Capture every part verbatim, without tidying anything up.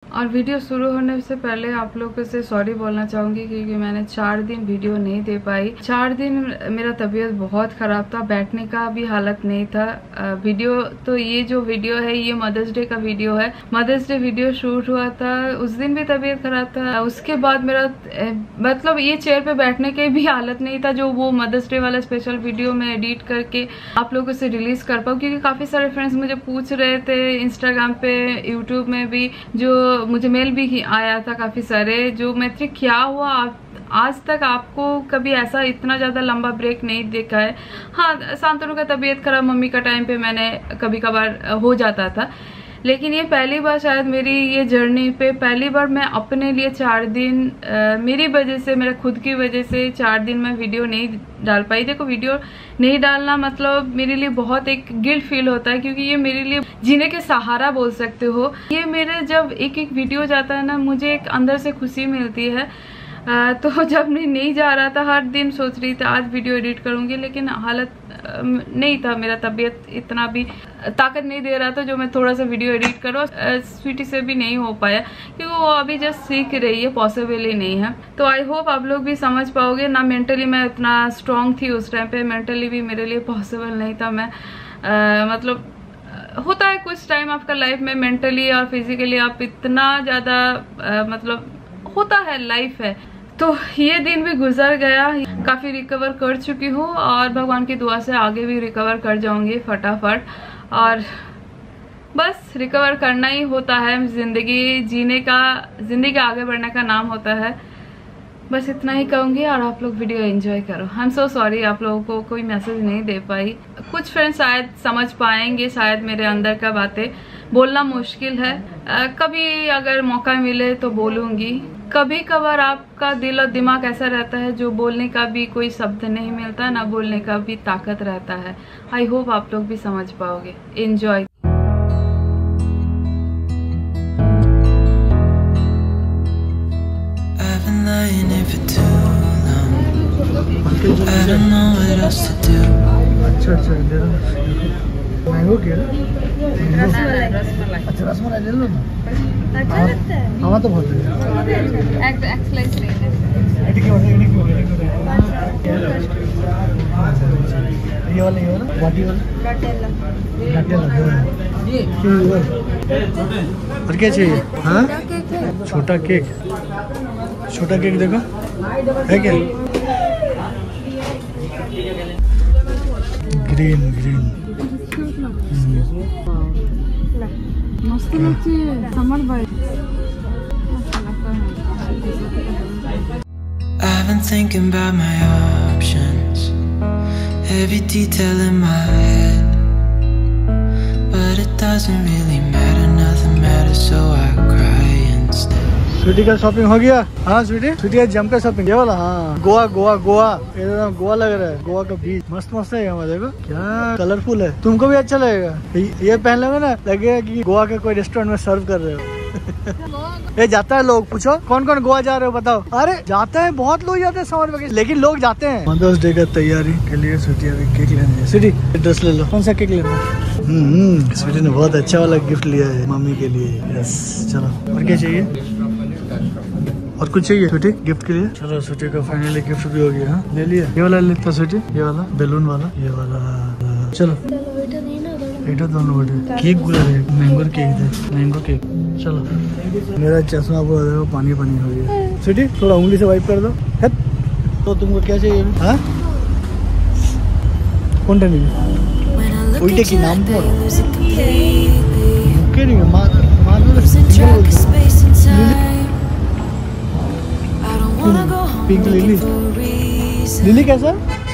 और वीडियो शुरू होने से पहले आप लोगों से सॉरी बोलना चाहूँगी क्योंकि मैंने चार दिन वीडियो नहीं दे पाई। चार दिन मेरा तबीयत बहुत ख़राब था, बैठने का भी हालत नहीं था। वीडियो तो ये जो वीडियो है ये मदर्स डे का वीडियो है। मदर्स डे वीडियो शूट हुआ था, उस दिन भी तबीयत ख़राब था। उसके बाद मेरा मतलब ये चेयर पे बैठने की भी हालत नहीं था जो वो मदर्स डे वाला स्पेशल वीडियो मैं एडिट करके आप लोगों से रिलीज़ कर पाऊँ, क्योंकि काफ़ी सारे फ्रेंड्स मुझे पूछ रहे थे इंस्टाग्राम पे, यूट्यूब में भी, जो मुझे मेल भी आया था काफ़ी सारे, जो मैं थे क्या हुआ आप आज तक आपको कभी ऐसा इतना ज़्यादा लंबा ब्रेक नहीं देखा है। हाँ, शांतनु का तबीयत खराब मम्मी का टाइम पे मैंने कभी कभार हो जाता था, लेकिन ये पहली बार शायद मेरी ये जर्नी पे पहली बार मैं अपने लिए चार दिन आ, मेरी वजह से, मेरे खुद की वजह से चार दिन मैं वीडियो नहीं डाल पाई। देखो, वीडियो नहीं डालना मतलब मेरे लिए बहुत एक गिल्ट फील होता है, क्योंकि ये मेरे लिए जीने के सहारा बोल सकते हो। ये मेरे जब एक एक वीडियो जाता है ना, मुझे एक अंदर से खुशी मिलती है। आ, तो जब मैं नहीं जा रहा था, हर दिन सोच रही थी आज वीडियो एडिट करूंगी, लेकिन हालत नहीं था, मेरा तबीयत इतना भी ताकत नहीं दे रहा था जो मैं थोड़ा सा वीडियो एडिट करूँ। स्वीटी से भी नहीं हो पाया क्योंकि वो अभी जस्ट सीख रही है, पॉसिबल ही नहीं है। तो आई होप आप लोग भी समझ पाओगे ना। मेंटली मैं इतना स्ट्रांग थी उस टाइम पे, मेंटली भी मेरे लिए पॉसिबल नहीं था। मैं आ, मतलब होता है कुछ टाइम आपका लाइफ में मेंटली और फिजिकली आप इतना ज़्यादा मतलब होता है, लाइफ है। तो ये दिन भी गुजर गया, काफ़ी रिकवर कर चुकी हूँ और भगवान की दुआ से आगे भी रिकवर कर जाऊंगी फटाफट। और बस रिकवर करना ही होता है, जिंदगी जीने का, जिंदगी आगे बढ़ने का नाम होता है। बस इतना ही कहूँगी और आप लोग वीडियो एंजॉय करो। आई एम सो सॉरी आप लोगों को कोई मैसेज नहीं दे पाई। कुछ फ्रेंड्स शायद समझ पाएंगे, शायद मेरे अंदर का बातें बोलना मुश्किल है। आ, कभी अगर मौका मिले तो बोलूँगी। कभी कभार आपका दिल और दिमाग ऐसा रहता है जो बोलने का भी कोई शब्द नहीं मिलता, ना बोलने का भी ताकत रहता है। आई होप आप लोग भी समझ पाओगे। एंजॉय। अच्छा अच्छा मैंगो क्या? अच्छा रसमलाई ले लो ना, अच्छा लगता है। हाँ तो बहुत ये वाला ये वाला वाटी वाला और क्या चाहिए? हाँ छोटा केक, छोटा केक देखो है क्या? ग्रीन ग्रीन मस्त लगती है समर भाई। I've been thinking about my options, every detail in my head, but it doesn't really matter, nothing matters, so I cry instead. Sweety का शॉपिंग हो गया? हाँ स्वीटी, स्वीटी का जम का शॉपिंग ये वाला। हाँ गोवा गोवा गोवा एकदम गोवा लग रहा है। गोवा का बीच मस्त मस्त है यहाँ, देखो क्या कलरफुल है। तुमको भी अच्छा लगेगा, ये पहन लोगे ना, लगेगा कि गोवा के कोई रेस्टोरेंट में सर्व कर रहे हो। ये जाता है लोग, पूछो कौन कौन गोवा जा रहे हो बताओ। अरे जाता है, बहुत लोग जाते हैं समर वेकेशन, लेकिन लोग जाते हैं। मदर्स डे का तैयारी के लिए स्वीटी अभी केक लेने है। स्वीटी ड्रेस ले लो, कौन सा केक लेना? हम्म स्वीटी ने बहुत अच्छा वाला गिफ्ट लिया है मम्मी के लिए। यस चलो, और क्या चाहिए? और कुछ चाहिए स्वीटी गिफ्ट के लिए? चलो स्वीटी का फाइनली गिफ्ट भी हो गया। हाँ ले लिया, ये वाला लेता स्वीटी, ये वाला बैलून वाला, ये वाला। चलो बेटा दोनों बेटे केक गुला है, मैंगो केक दे, मैंगो केक। चलो मेरा चश्मा पूरा पानी पानी हो गया। स्वीटी थोड़ा उंगली से वाइप कर दो। है तो तुमको क्या चाहिए? हाँ कौन टेंगे उल्टे की नाम पर मुक्के नहीं माँ माँ पिंक लिली, लिली कैसा?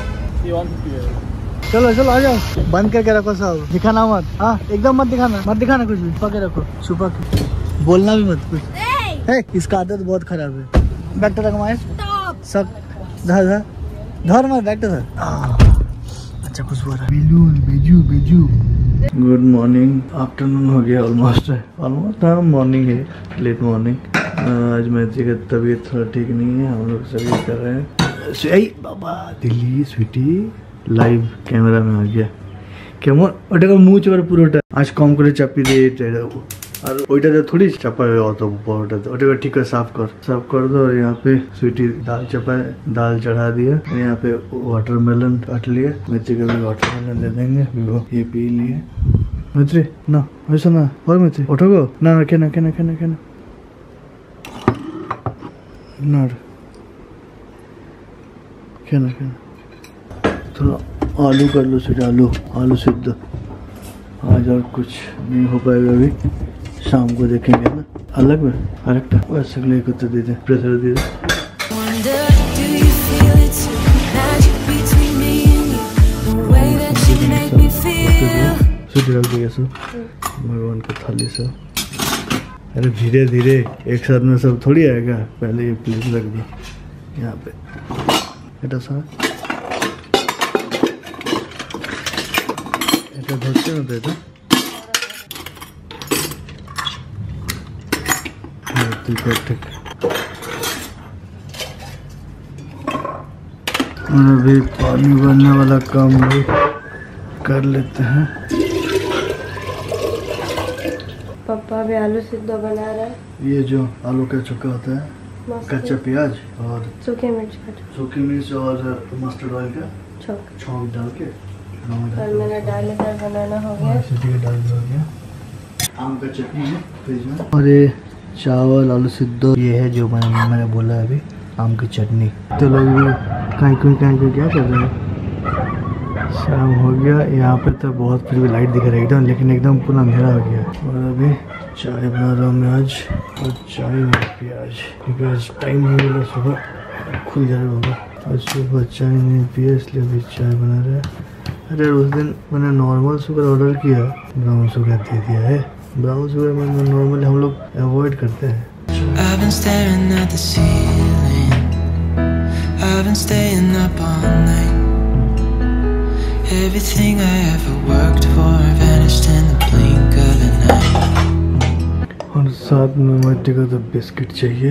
चलो चलो आ जाओ, बंद करके रखो सब, दिखाना मत। हाँ एकदम मत दिखाना, मत दिखाना कुछ भी, छुपा के रखो, छुपा के, बोलना भी मत कुछ। है इसका आदत बहुत खराब है। बैठ रख माए सब, धर धर धर मत, बैठ धर। अच्छा कुछ बोल रहा, बेलून बेजू बेजू। गुड मॉर्निंग, आफ्टरनून हो गया ऑलमोस्ट, ऑलमोस्ट हाँ मॉर्निंग है, लेट मॉर्निंग। आज मैत्री का तबीयत थोड़ा ठीक नहीं है, हम लोग सभी कर रहे हैं। बाबा दिल्ली स्वीटी लाइव कैमरा में आ गया, केमन ओटा मुँह चोर पूरा आज कम करे चापी दे। আর ওইটাতে थोड़ी চাপা অত পরোটাতে, ওটাকে ঠিক করে साफ कर साफ कर दो। और यहाँ पे स्वीटी दाल चपाए, दाल चढ़ा दिया। यहाँ पे वाटरमेलन काट लिए, मिर्ची का भी वाटरमेलन दे देंगे। ये पी लिए मित्री ना, वैसा ना और मित्री उठोगो ना, रखे ना केना केना केना ना केना केना थोड़ा आलू कर लो सिर्फ, आलू आलू सिद्ध। आज और कुछ नहीं हो पाएगा, अभी शाम को देखेंगे ना। अलग में करेक्ट वैसे ले को तो दे दे, प्रेशर दे दे। भगवान का थाली सब, अरे धीरे धीरे एक साथ में सब थोड़ी आएगा। पहले ये प्लेट रख दो यहाँ पे, এটা सा এটা ধরছে না তো, এটা ठीक है ठीक। और अभी पानी भरने वाला काम भी कर लेते हैं। पापा भी आलू सिद्ध बना रहा है। ये जो आलू का चक्का होता है, कच्चा प्याज और सूखी मिर्च का सूखी मिर्च और मस्टर्ड ऑयल का छौंक छौंक डाल के और मेरा डाल कर बनाना हो गया। सीटी का डाल हो गया। आम का चटनी है फ्रिज में। और ये चावल आलू सिद्ध, ये है जो मैंने मैंने बोला अभी, आम की चटनी। तो लोग भी कहीं कोई कहीं कोई क्या कर रहे हैं। शाम हो गया, यहाँ पे तो बहुत फिर भी लाइट दिख रहा है एकदम, लेकिन एकदम पूरा अंधेरा हो गया। और अभी चाय बना रहा हूँ मैं आज, और चाय में प्याज, क्योंकि आज टाइम हो गया, सुबह खुल जाएगा होगा। आज सुबह चाय नहीं पिया, इसलिए अभी चाय बना रहा है। अरे उस दिन मैंने नॉर्मल शुगर ऑर्डर किया, ब्राउन शुगर दे दिया है। ब्राउन शुगर में नॉर्मली हम लोग अवॉइड करते हैं। I've been staring at the ceiling, I've been staying up all night. Everything I ever worked for vanished in the blink of an eye. और साथ में मट्टी का तो बिस्किट चाहिए,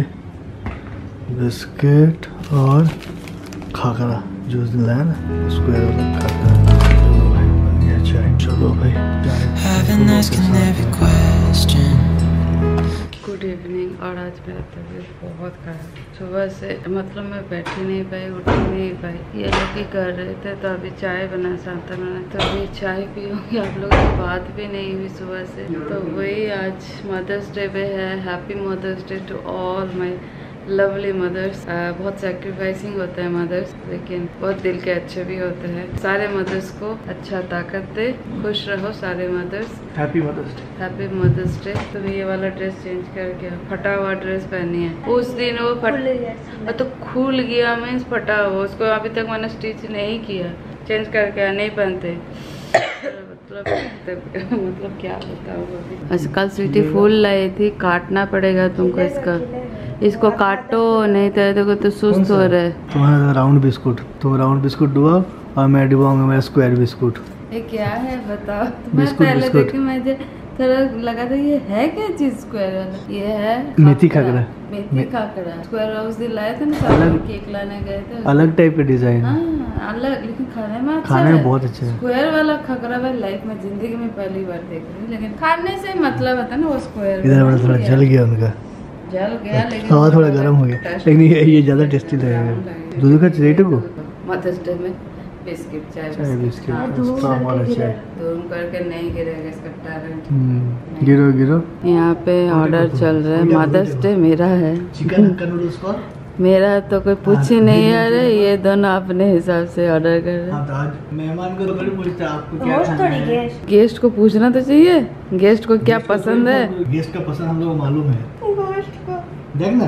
बिस्किट और खाकरा जो उस दिन लाया ना, उसको खाकरा। चलो भाई बन गया चाय, चलो भाई। I've been asking every question. Good evening. और आज मेरा तबीयत बहुत खराब, सुबह से मतलब मैं बैठ ही नहीं पाई, उठ ही नहीं पाई। ये लोग ही कर रहे थे, तो अभी चाय बना साथ में, तो अभी चाय पीऊँगी। आप लोगों से बात भी नहीं हुई सुबह से। तो वही आज मदर्स डे पे है। Happy mother's day to all my lovely mothers. बहुत सेक्रीफाइसिंग होते हैं मदर्स, लेकिन बहुत दिल के अच्छे भी होते हैं। सारे मदर्स को अच्छा ताकत दे, खुश रहो सारे mothers. Happy mother's day. Happy mother's day. तो ये वाला ड्रेस चेंज करके फटा हुआ ड्रेस पहनी है। उस दिन वो फट तो खुल गया, मीन्स फटा हुआ, उसको अभी तक मैंने स्टिच नहीं किया, चेंज करके नहीं पहनते। मतलब मतलब क्या बताऊँ अभी। अच्छा कल स्वीटी फूल लाई थी, काटना पड़ेगा तुमको इसका, इसको काटो नहीं तो देखो तो सुस्त हो रहा है। तुम्हारा राउंड बिस्कुट, तुम राउंड बिस्कुट डुबाओ और मैं डुबाऊंगा मेरा स्क्वायर बिस्कुट। ये क्या है बताओ। मैं पहले देखी, मुझे थोड़ा लगा था ये है क्या चीज स्क्वायर वाला। ये है मेथी खाकरा। मेथी खाकरा स्क्वायर उस दिन लाए थे ना, केक लाने गए थे। अलग टाइप का डिजाइन, अलग, लेकिन खाने में अच्छा खाने में बहुत अच्छा है। स्क्वायर वाला खाकरा मैं लाइफ में जिंदगी में पहली बार देख रही हूँ, लेकिन खाने से मतलब होता है ना वो स्क्वायर। इधर वाला थोड़ा जल गया उनका, जल गया, लेकिन हवा थोड़ा गर्म हो गया, लेकिन ये ये ज्यादा टेस्टी लगेगा। दूध का रेट को मदर्स डे में बिस्किट चाय चाय बिस्किट धूम करके नहीं गिरेगा इसका टैलेंट। गिरो गिरो। यहाँ पे ऑर्डर चल रहा है, मदर्स डे मेरा है। चिकन हक्का नूडल्स का मेरा तो कोई पूछ ही नहीं है। अरे ये दोनों अपने हिसाब से ऑर्डर कर रहे हैं। मेहमान को तो बड़ी पूछता है आपको क्या खाना है। गेस्ट को पूछना तो चाहिए, गेस्ट को क्या पसंद है। गेस्ट का पसंद हम लोग को मालूम है। देखना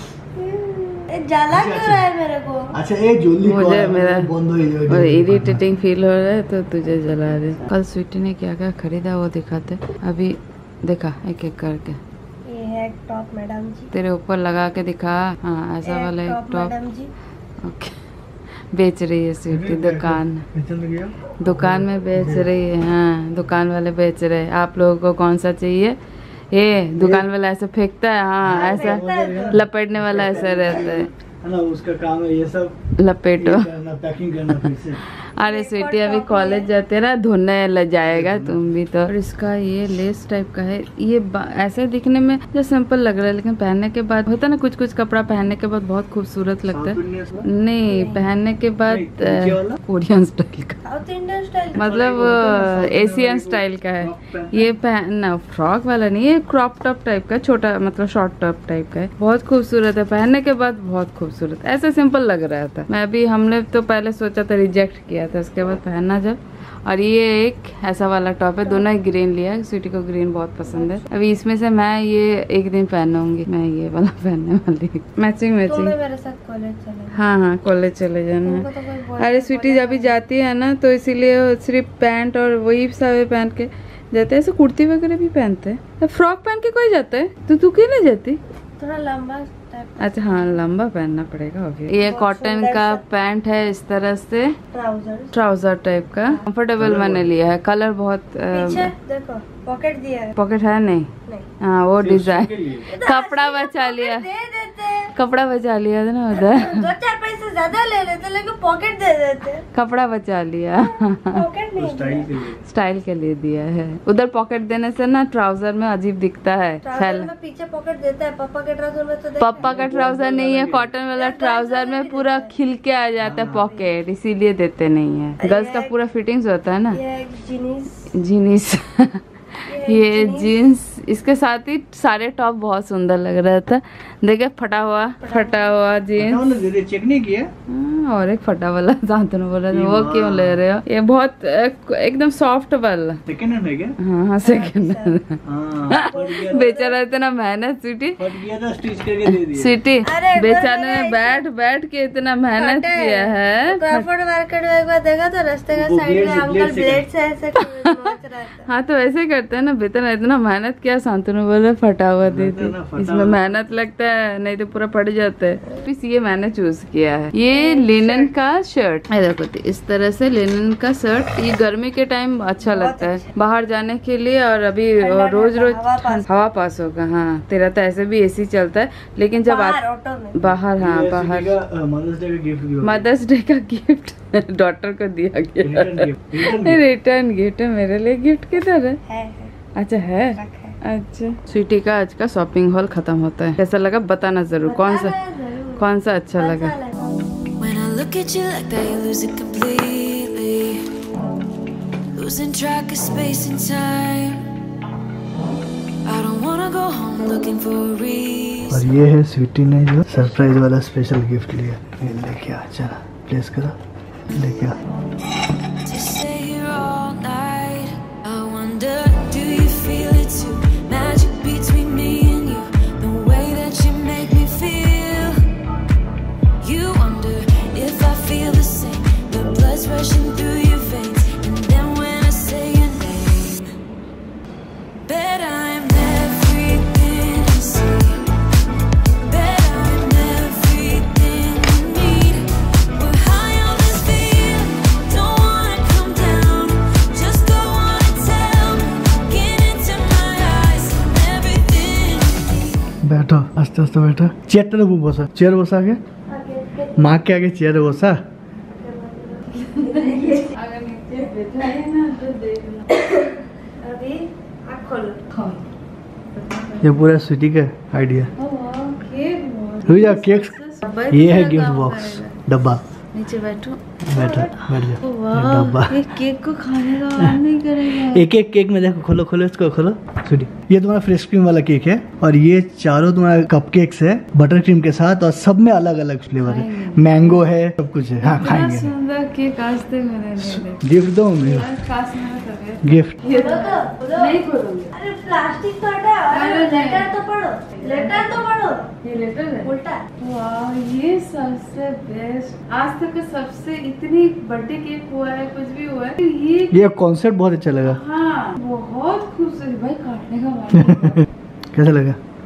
जला क्यों रहा है मेरे को। अच्छा एक जोली मुझे मेरा बंद हो गया और इरिटेटिंग फील हो रहा है, तो तुझे जला दे। कल स्वीटी ने क्या क्या खरीदा वो दिखाते, अभी देखा एक एक करके। ये है टॉप मैडम जी, तेरे ऊपर लगा के दिखा। हाँ ऐसा वाला एक टॉप मैडम जी। ओके, बेच रही है स्वीटी दुकान, दुकान में बेच रही है। हाँ दुकान वाले बेच रहे हैं। आप लोगों को कौन सा चाहिए? ये दुकान वाला ऐसा फेंकता है, हाँ ऐसा लपेटने वाला ऐसा रहता है ना, उसका काम है ये सब लपेटो। पैकिंग करना फिर से। अरे स्वीटी अभी कॉलेज जाते ना, धुलने लग जाएगा तुम भी तो। और इसका ये लेस टाइप का है, ये ऐसे दिखने में जो सिंपल लग रहा है, लेकिन पहनने के बाद होता है ना, कुछ कुछ कपड़ा पहनने के बाद बहुत खूबसूरत लगता है। नहीं, पहनने के बाद कोरियन स्टाइल का, मतलब एशियन स्टाइल का है ये। पहनना फ्रॉक वाला नहीं है, क्रॉप टॉप टाइप का, छोटा मतलब शॉर्ट टॉप टाइप का है। बहुत खूबसूरत है, पहनने के बाद बहुत खूबसूरत। ऐसे सिंपल लग रहा था। मैं भी, हमने तो पहले सोचा था, रिजेक्ट किया था, उसके बाद पहनना जब। और ये एक ऐसा वाला टॉप है, दोनों ही ग्रीन लिया है, स्वीटी को ग्रीन बहुत पसंद है। अभी इसमें से मैं ये एक दिन पहनूंगी, मैं ये वाला पहनने वाली। मैचिंग मैचिंग मेरे साथ कॉलेज चले। हाँ हाँ, कॉलेज चले जाना है। अरे स्वीटी जब भी जाती है ना, तो इसीलिए सिर्फ पैंट और वही सब पहन के जाते हैं। ऐसे कुर्ती वगैरह भी पहनते हैं, फ्रॉक पहन के कोई जाता है, तो तू क्यों नहीं जाती? थोड़ा लंबा टाइप। अच्छा हाँ, लंबा पहनना पड़ेगा। ये कॉटन का पैंट है, इस तरह से ट्राउजर ट्राउजर टाइप का, कंफर्टेबल मैंने लिया है। कलर बहुत, पीछे देखो पॉकेट दिया है। पॉकेट है नहीं, हाँ वो डिजाइन, कपड़ा बचा लिया, दे देते, कपड़ा बचा लिया था ना उधर। दो चार पैसे ज्यादा ले लेते, लेकिन पॉकेट दे देते, कपड़ा बचा लिया। पॉकेट नहीं दिया। स्टाइल के लिए दिया है। उधर पॉकेट देने से ना ट्राउजर में अजीब दिखता है। ट्राउजर में पीछे पॉकेट देता है, पापा के ट्राउजर में तो देता पापा का ट्राउजर नहीं है, कॉटन वाला ट्राउजर में पूरा खिल के आ जाता है पॉकेट, इसीलिए देते नहीं है। गर्ल्स का पूरा फिटिंग्स होता है ना। ये एक जीन्स, जीन्स ये जीन्स, इसके साथ ही सारे टॉप बहुत सुंदर लग रहा था। देखे फटा हुआ फटा हुआ जीन्स, चेक नहीं किया। और एक फटा वाला शांतनु बोला था, वो क्यों ले रहे हो? ये बहुत एकदम सॉफ्ट वाला सेकंड हैंड है क्या? हाँ हाँ सेकंड हैंड। बेचारा इतना मेहनत, स्वीटी स्वीटी बेचारे ने बैठ बैठ के इतना मेहनत किया है। क्रॉफर्ड मार्केट में एक बार देखा तो रास्ते का साइड में अंकल ब्लेड से ऐसे नोच रहा था। हाँ तो ऐसे करते हैं ना, बेचारा इतना मेहनत किया, शांतनु बोले फटा हुआ दे दे। इसमें मेहनत लगता है, नहीं तो पूरा पड़ जाता है। ये मैंने चूज किया है, ये लिनन का शर्ट है। देखो इस तरह से लिनन का शर्ट, ये गर्मी के टाइम अच्छा लगता है बाहर जाने के लिए। और अभी रोज रोज हवा पास होगा। हाँ तेरा तो ऐसे भी एसी चलता है, लेकिन जब आप बाहर, हाँ बाहर मदर्स डे का गिफ्ट डॉटर को दिया गया, रिटर्न गिफ्ट है मेरे लिए। गिफ्ट किधर है? अच्छा है, अच्छा। स्वीटी का आज का शॉपिंग हॉल खत्म होता है। कैसा लगा बताना जरूर, कौन सा कौन सा अच्छा लगा। When I look at you like that, you lose it completely, losing track of space and time. I don't wanna go home looking for a reason. और ये है स्वीटी ने जो सरप्राइज वाला स्पेशल गिफ्ट लिया, ये लेके आ, चला प्लेस करा, लेके आ। To stay here all night, I wonder, do you feel it too? Magic between me and you, the way that you make me feel. You wonder if I feel the same, the blood's rushing through your veins, and then when I say your name, bet I'm everything you see, bet I'm everything you need. We're high on this feeling, don't wanna come down, just go on and tell me, get into my eyes, everything you need. बैठो, आस्ते आस्ते बैठो। Chair तरफ बसा, chair बसा के माँ के आगे चेयर बसा। अगर नीचे बैठा है ना तो देखना। अभी आँख खोलो। ये पूरा स्वीटी का आइडिया। केक रुक जा, केक ये है गिफ्ट बॉक्स, डब्बा। नीचे बैठो, बैठो बैठ जाओ। वाह, डब्बा, ये केक को खाने का मन नहीं करेगा। एक एक केक में देखो, खोलो खोलो इसको, खोलो स्वीटी। ये तुम्हारा फ्रेश क्रीम वाला केक है, और ये चारों तुम्हारे कप केक्स है बटर क्रीम के साथ, और सब में अलग अलग फ्लेवर है, मैंगो है, सब कुछ है। हाँ खाएंगे। सुंदर केक आज तक मैंने नहीं देखा। गिफ्ट दो मम्मी, गिफ्ट। ये नहीं खोलूंगी। अरे प्लास्टिक तो हटा, अरे लेटर तो पढ़ो, लेटर तो पढ़ो। ये लेटर है उल्टा। वाह, ये सबसे बेस्ट आज तक का सबसे, इतनी बर्थडे केक हुआ है, कुछ भी हुआ है, ये ये कॉन्सेप्ट बहुत अच्छा लगा। हाँ बहुत खूबसूरत भाई, काटने का मन। कैसा लगा?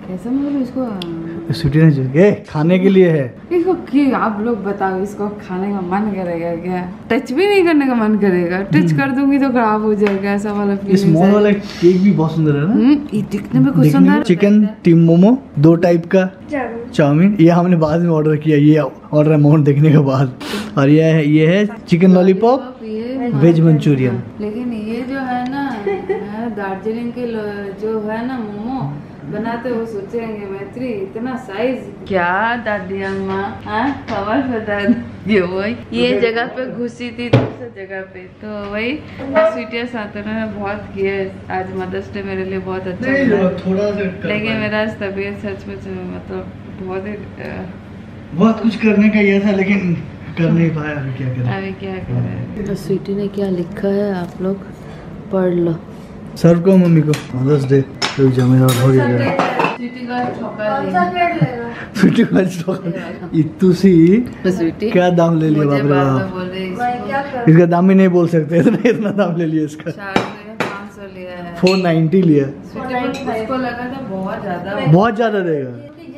कैसा मतलब इसको स्वीटी ने ये खाने के लिए है। इसको कि आप लोग बताओ, इसको खाने का मन करेगा क्या? टच भी नहीं करने का मन करेगा, टच कर दूंगी तो खराब हो जाएगा, ऐसा वाला इस मॉल वाला केक भी बहुत सुंदर है ना। हम्म, ये दिखने में कुछ सुंदर। चिकन टीम मोमो, दो टाइप का चाउमीन, ये हमने बाद में ऑर्डर किया, ये ऑर्डर अमाउंट देखने के बाद। और ये है ये है चिकन लॉलीपॉप, वेज मंचूरियन। लेकिन ये जो है ना दार्जिलिंग के जो है ना मोमो बनाते, वो सोचेंगे मैत्री इतना साइज क्या दादी अम्मा खबर बता दियो। वही ये जगह पे घुसी थी दूसरी जगह पे, तो वही स्वीटिया सातों ने बहुत किया। आज मदर्स डे मेरे लिए बहुत अच्छा था, थोड़ा सा लेकिन मेरा तबीयत सच में मतलब बहुत ही बहुत कुछ करने का ये था, लेकिन कर नहीं पाया। अभी क्या करें अभी क्या करें। तो स्वीटी ने क्या लिखा है आप लोग पढ़ लो। सर्व को मम्मी को मदर्स डे तो जमेरा हो गया। स्वीटी का ठोका स्वीटी का ठोका इतू सी स्वीटी क्या दाम ले लिया बाप रे बाप। इसका दाम भी नहीं बोल सकते, इतना इतना दाम ले लिया इसका। पाँच सौ लिया है, फोर नाइन्टी लिया। उसको लगा था बहुत ज्यादा बहुत ज्यादा देगा,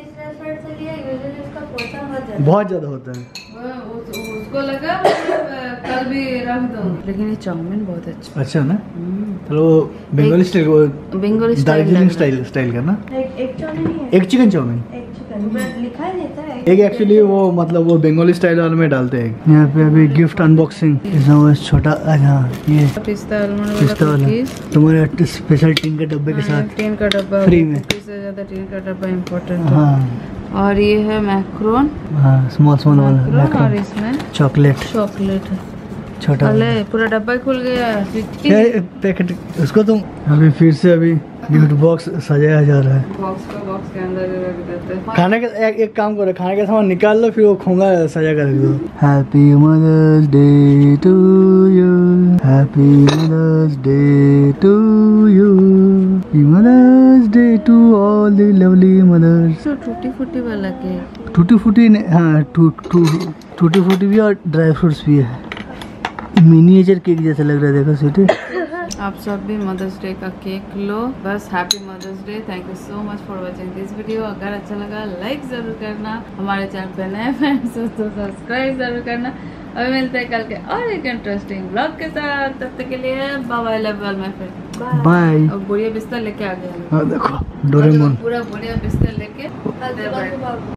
बहुत ज्यादा होता है। उसको लगा कल भी रख दो, लेकिन ये चाउमीन बहुत अच्छा अच्छा ना। चलो Bengali style, Bengali Darjeeling style style का ना। एक चाउमीन, एक चिकन चाउमीन, लिखा देता है एक एक्चुअली वो मतलब वो बंगाली स्टाइल वाले में डालते हैं। यहाँ पे अभी गिफ्ट अनबॉक्सिंग छोटा। हाँ ये पिस्ता आलमंड पिस्ता वाला तुम्हारे स्पेशल टीन के डब्बे के साथ, टीन का डब्बा फ्री में। इससे ज्यादा टीन का डब्बा इम्पोर्टेंट। हाँ और ये है मैक्रोन, हाँ स्मॉल स्मॉल वाला मैक्रोन, और इसमें चॉकलेट चॉकलेट है छोटा। अले पूरा डब्बा खुल गया। पैकेट उसको तुम अभी फिर से अभी गिफ्ट बॉक्स सजाया जा रहा है। बॉक्स को बॉक्स के अंदर रख देते हैं। खाने का एक, एक काम करो, खाने का सामान निकाल लो, फिर वो खोंगा सजा कर दो। Happy mother's day to you, happy mother's day to you, mother's day to all the lovely mothers. तो टूटी फूटी वाला केक, टूटी फूटी हाँ टूटी फूटी भी और ड्राई फ्रूट्स भी है। मिनिएचर केक जैसा लग रहा है, देखो स्वीटी। आप सब भी मदर्स डे का केक लो। बस happy mother's day. Thank you so much for watching this video. अगर अच्छा लगा लाइक जरूर करना, हमारे चैनल पे नए फ्रेंड्स हो तो सब्सक्राइब जरूर करना। अभी मिलते हैं कल के और एक इंटरेस्टिंग ब्लॉग के साथ। तब तक के लिए bye bye, love you my friend, bye. और बुढ़िया बिस्तर लेके आ गया। देखो डोरेमोन पूरा बुढ़िया बिस्तर लेके